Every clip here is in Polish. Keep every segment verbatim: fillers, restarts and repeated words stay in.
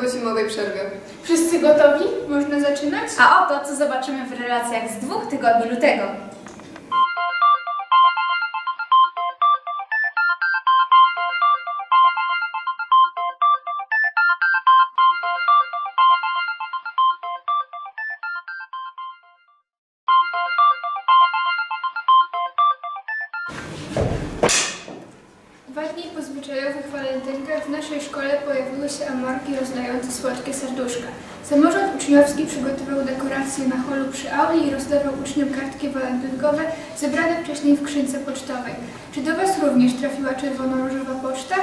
po zimowej przerwie. Wszyscy gotowi? Można zaczynać? A oto, co zobaczymy w relacjach z dwóch tygodni lutego. Dwa dni po zwyczajowych walentynkach w naszej szkole pojawiły się amorki rozdające słodkie serduszka. Samorząd uczniowski przygotował dekoracje na holu przy auli i rozdawał uczniom kartki walentynkowe zebrane wcześniej w skrzynce pocztowej. Czy do Was również trafiła czerwono-różowa poczta?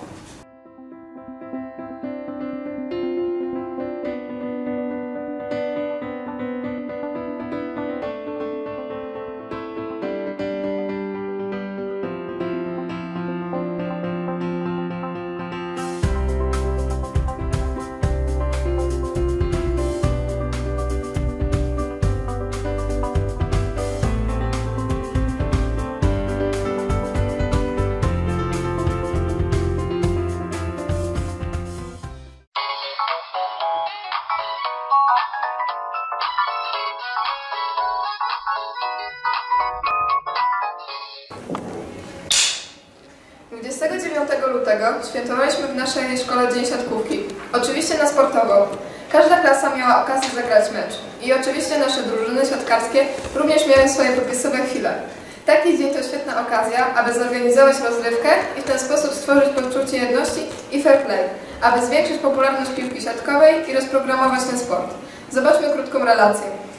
dwudziestego dziewiątego lutego świętowaliśmy w naszej szkole Dzień Siatkówki. Oczywiście na sportową. Każda klasa miała okazję zagrać mecz. I oczywiście nasze drużyny siatkarskie również miały swoje popisowe chwile. Taki dzień to świetna okazja, aby zorganizować rozrywkę i w ten sposób stworzyć poczucie jedności i fair play, aby zwiększyć popularność piłki siatkowej i rozprogramować ten sport. Zobaczmy krótką relację.